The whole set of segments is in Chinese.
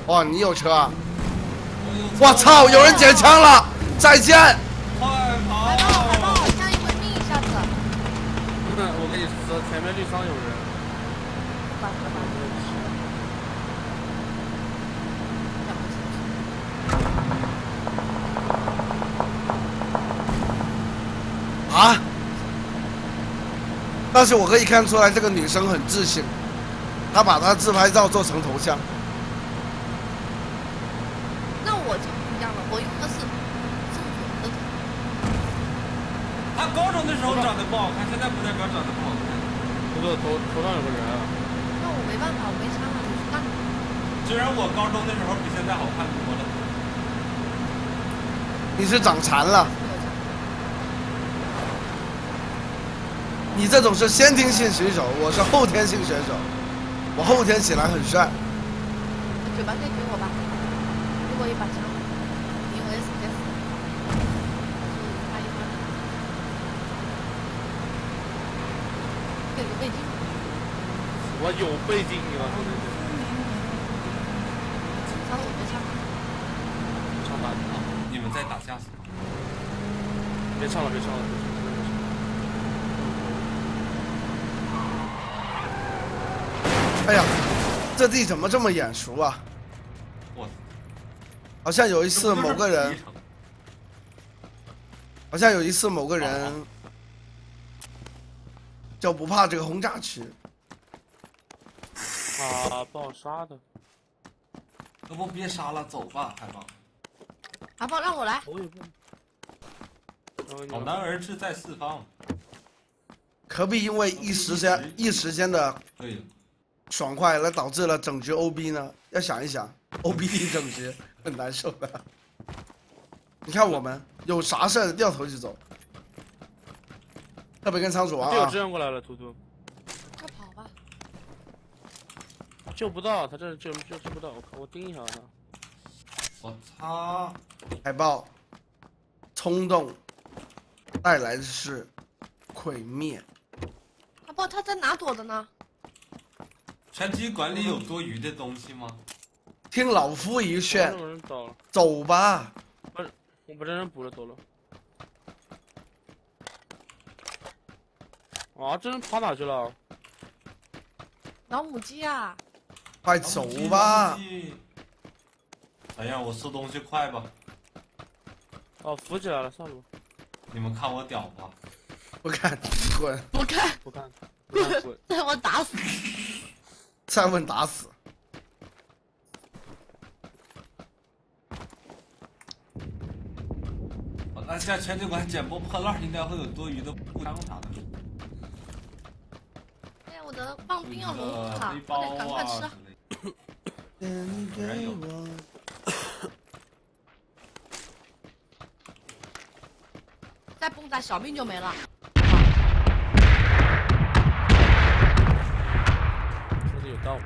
哦，你有车啊？我操！有人捡枪了！再见！ 快跑！ 来帮我相依为命一下子。 我跟你说，前面绿伤有人。 啊！但是我可以看出来，这个女生很自信，她把她自拍照做成头像。 那我就不一样了，我用的是正统的头。 他高中的时候长得不好看，现在不代表长得不好看。 这个头上有个人啊。 那我没办法，我没枪了，你去干。 虽然我高中的时候比现在好看多了。 你是长残了。你这种是先天性选手，我是后天性选手。我后天起来很帅。 嘴巴可以给我吧，给我一把枪，你有 SKS， 给个背镜。 我有背景啊！ 枪我没枪。 上班啊！ 你们在打架是吗？ 别唱了，别唱了。 哎呀，这地怎么这么眼熟啊？好像有一次某个人，好像有一次某个人就不怕这个轰炸区。 啊，把我杀的。 要不别杀了，走吧，海豹。 海豹让我来。 我也不。 好男儿志在四方。 何必因为一时间的爽快来导致了整局 OB 呢？要想一想 ，OBD 整局很难受的。你看我们有啥事儿掉头就走，特别跟仓鼠王啊。 队友支援过来了，图图。 快跑吧！ 救不到，他这救不到，我盯一下他。 我操！ 海豹，冲动带来的是毁灭。 海豹他在哪躲的呢？ 拳击馆里有多余的东西吗？ 听老夫一劝，走吧。 不是，我把这人补了，走了。啊，这人跑哪去了？ 老母鸡啊！ 快走吧！ 哎呀，我收东西快吧！ 哦，扶起来了，算了吧。 你们看我屌吧？ 不看，滚！ 不看， 不看，滚！ 再我打死！ 再问打死！ 那现在拳击馆捡波破烂，应该会有多余的步枪啥的。 哎呀，我的棒冰要融化了， 背包快点赶快吃。 人有。 再蹦跶小命就没了。 说的有道理。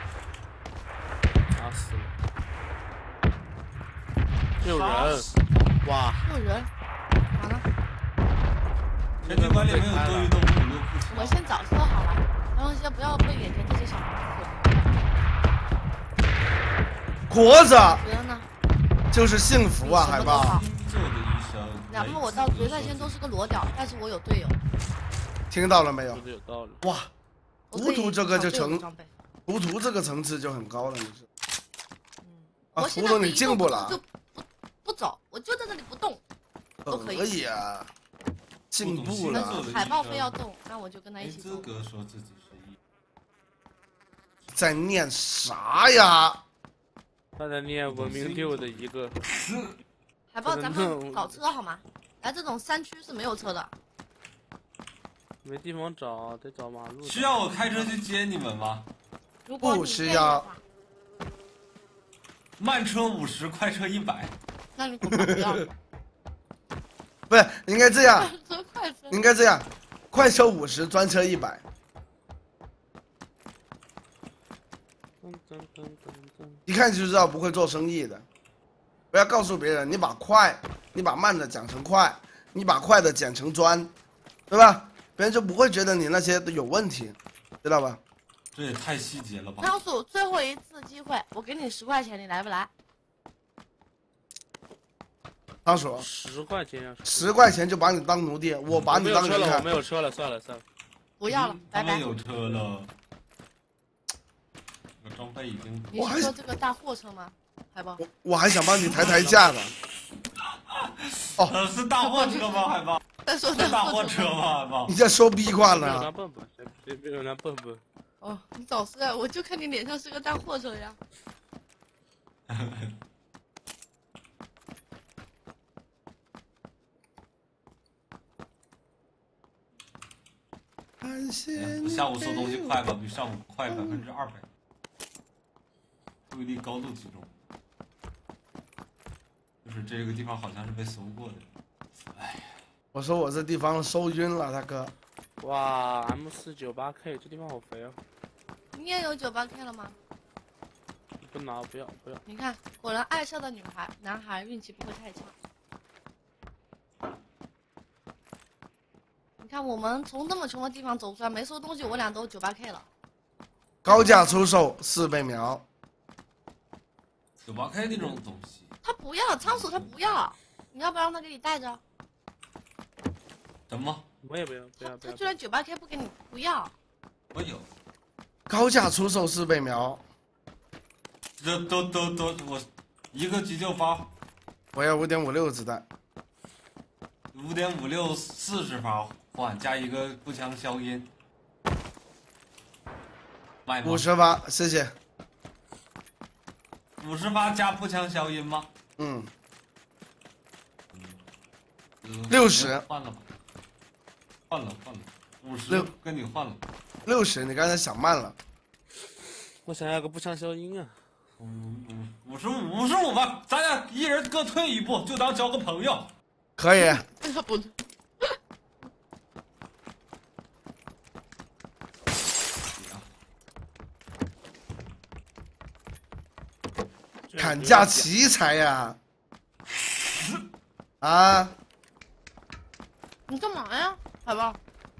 打死了。有人。哇！ 有人。完了。 拳击馆里没有多余的武器。 我们先找车好了，然后先不要被眼前这些小孩子。 活着。 别人呢？ 就是幸福啊，海豹。 哪怕我到决赛线都是个裸屌，但是我有队友。 听到了没有？ 有道理。 哇，糊涂这个就糊涂这个层次就很高了，你是。啊，糊涂你进步了。 就不走，我就在这里不动，都可以。 可以啊，进步了。 海豹非要动，那我就跟他一起动。 没资格说自己是一。 在念啥呀？ 他在念文明6的一个。 海豹，咱们找车好吗？来这种山区是没有车的。 没地方找，得找马路。 需要我开车去接你们吗？ 不需要。 慢车50，快车100。 那你不要。 不是，应该这样。 快车。 应该这样，快车50，专车100。一看就知道不会做生意的。不要告诉别人，你把慢的讲成快，你把快的讲成专，对吧？别人就不会觉得你那些有问题，知道吧？ 这也太细节了吧！ 仓鼠，最后一次机会，我给你10块钱，你来不来？ 仓鼠 10块钱 ，10块钱就把你当奴隶，我把你当人看。 我没有车了，算了。 不要了，拜拜。 他们有车了。这个装备已经。 你是说这个大货车吗？海豹。 我还想帮你抬价呢。 哦，是大货车吗？海豹？ 是大货车吗？海豹？ 你在说逼话呢？ 别有人蹦蹦。 哦，你早是啊，我就看你脸上是个大货车呀。 下午收东西快吧，比上午快200%，注意力高度集中。就是这个地方好像是被搜过的。哎， 我说我这地方收晕了，大哥。 哇 ，M498K 这地方好肥啊！ 你也有98K 了吗？ 不拿，不要。 你看，果然爱笑的男孩运气不会太差。你看，我们从那么穷的地方走出来，没收东西，我俩都98K 了。 高价出售4倍苗。 98K 那种东西。 他不要，仓鼠他不要，你要不让他给你带着？ 什么？ 我也不要。 他居然98K 不给你，不要。 我有。 高价出售4倍苗。 这都，我一个急救包。 我要5.56子弹。 5.56 40发换加一个步枪消音。卖吗 50发，谢谢。 50发加步枪消音吗 ？60。 换了吧。换了，50跟你换了。 60，你刚才想慢了。 我想要个步枪消音啊。 55吧，咱俩一人各退一步，就当交个朋友。 可以。 不。 砍价奇才呀！啊！ 你干嘛呀，海豹？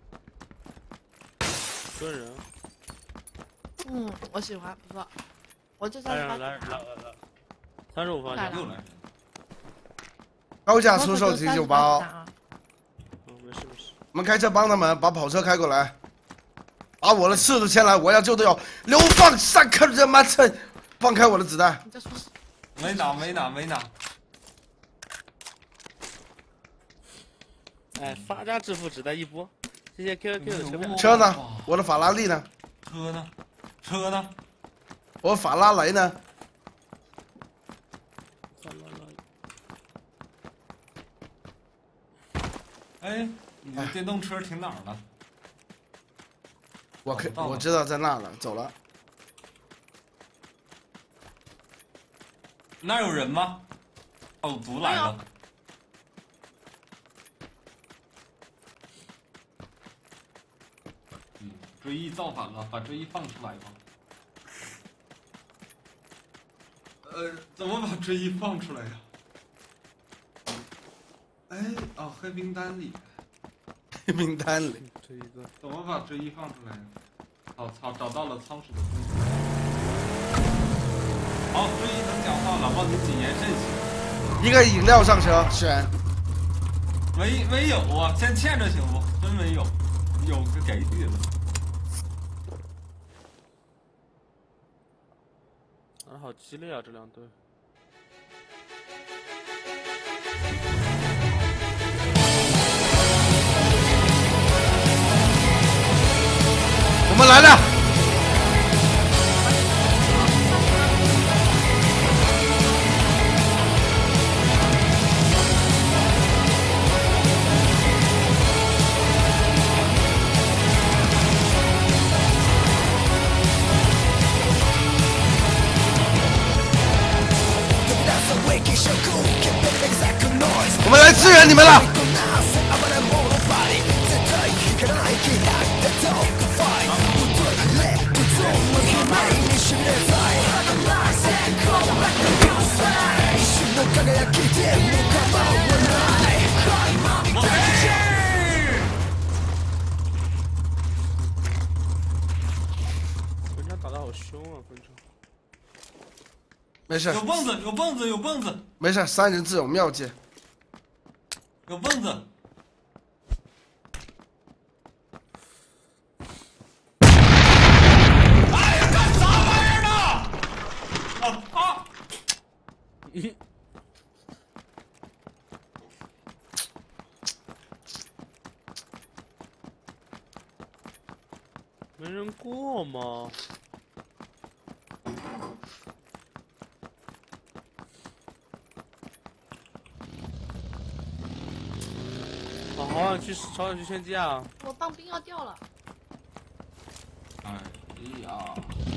蹲人。 我喜欢，不错。我这来，35发又来。 高价出售急救包。 没事。 我们开车帮他们把跑车开过来，把我的刺都牵来，我要救队友。流放上课人妈趁，放开我的子弹。 你在说什么？ 没拿。 哎，发家致富只带一波。谢谢 QQ 的车票。 车呢？我的法拉利呢？ 车呢？ 我法拉雷呢？ 哎，你的电动车停哪儿了？ 我知道在那了，走了。 那有人吗？狗族来了。追忆造反了，把追忆放出来吧。怎么把追忆放出来呀？黑名单里。 黑名单里。 这一个。 怎么把追忆放出来呀？操，找到了仓鼠的追忆。好，追忆能讲话，老婆你谨言慎行。 一个饮料上车，选。 没有啊，先欠着行不？真没有，有个给你了。 好激烈啊，这两队。 我们来了。我们来支援你们了。 没事。 有蹦子，有蹦子，有蹦子。 没事，三人自有妙计。 有蹦子。哎呀，干啥玩意儿呢？啊！ 没人过吗？好想去超想去炫技啊！ 我棒冰要掉了。 哎呀！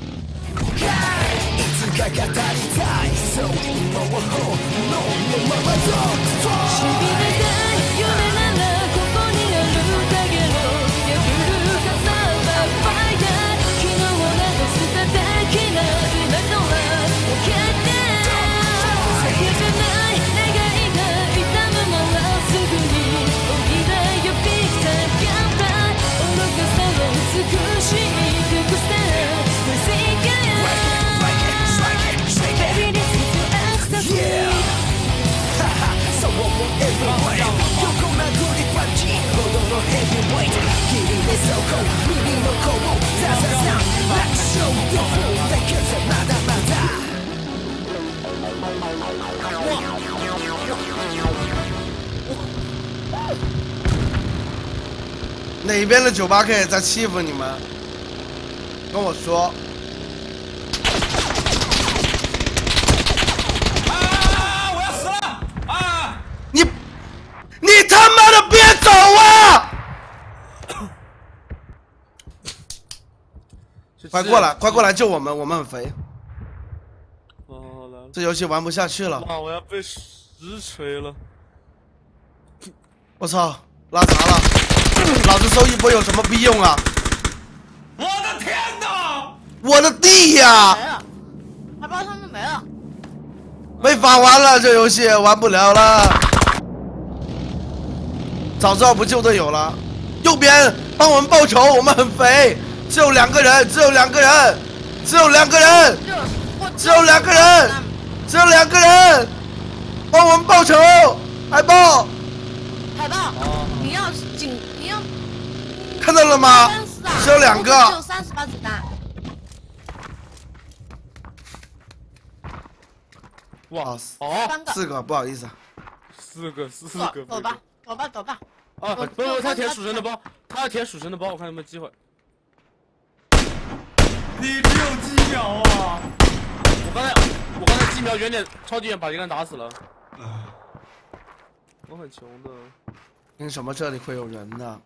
哪边的98K 在欺负你们？跟我说。 啊！我要死了！啊！ 你他妈的别走啊！快过来，快过来救我们，我们很肥。 哦，来了。 这游戏玩不下去了。 哇！我要被实锤了。 我操，拉闸了！老子收一波有什么屁用啊！ 我的天哪！ 我的地呀！ 没了，海豹他们没了。 被罚完了，这游戏玩不了了。早知道不救队友了。右边帮我们报仇，我们很肥，只有2个人，只有2个人，只有2个人，只有2个人，只有2个人，帮我们报仇，海豹。 海豹，你要看到了吗？只有2个， 只有30发子弹。 哇哦 ，4个，不好意思。 4个。 走吧。 啊，不是，他填属神的包，他要填属神的包，我看有没有机会。 你只有几秒啊！ 我刚才几秒远点，超级远把一个人打死了。我很穷的。 凭什么这里会有人呢？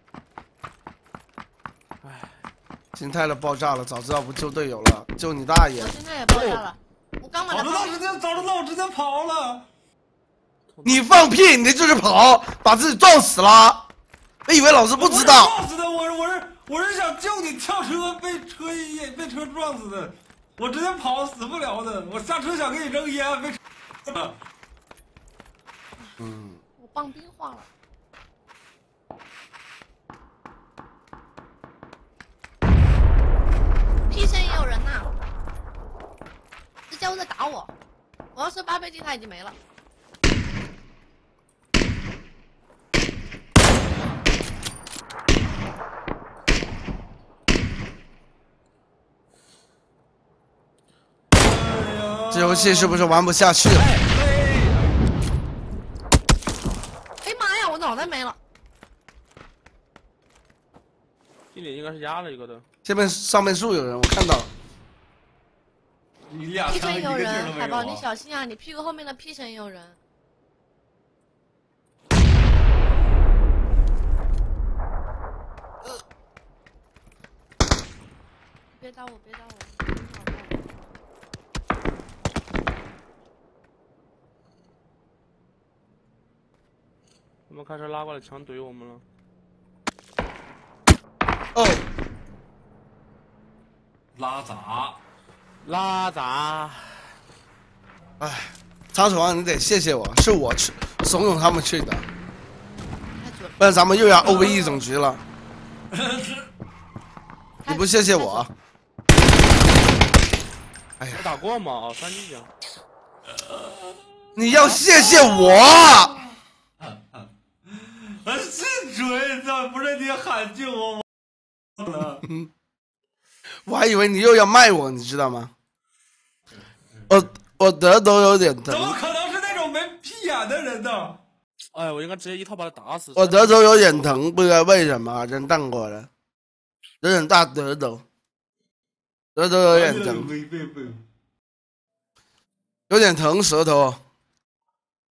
唉， 心态的爆炸了，早知道不救队友了，救你大爷！ 我现在也爆炸了，我刚把他早知道我直接跑了。 你放屁！你这就是跑，把自己撞死了。我以为老子不知道。 撞死的，我是想救你跳车被车撞死的，我直接跑死不了的。我下车想给你扔烟，被车。 我棒冰化了。P 线也有人呐，这家伙在打我，我要是8倍镜他已经没了。 这游戏是不是玩不下去了？ 哎妈呀，我脑袋没了。 这里应该是压了一个的。 这边上面树有人，我看到了。 你俩 P 线有人，海豹你你小心啊！你屁股后面的 P 线也有人。别打我！别打我！ 他们开始拉过来强怼我们了。 哦， 拉闸。 哎，长手王，你得谢谢我，是我去怂恿他们去的，不然咱们又要 OVE 整局了。你不谢谢我？ 哎呀， 打过吗？哦，3级奖。 你要谢谢我。 是锤子，不是你喊救我了。 我还以为你又要卖我，你知道吗？我德都有点疼。 怎么可能是那种没屁眼的人呢？ 哎，我应该直接一套把他打死。 我德州有点疼，不知道为什么，人荡过了，有点大德州，德州有点疼，有点疼舌头。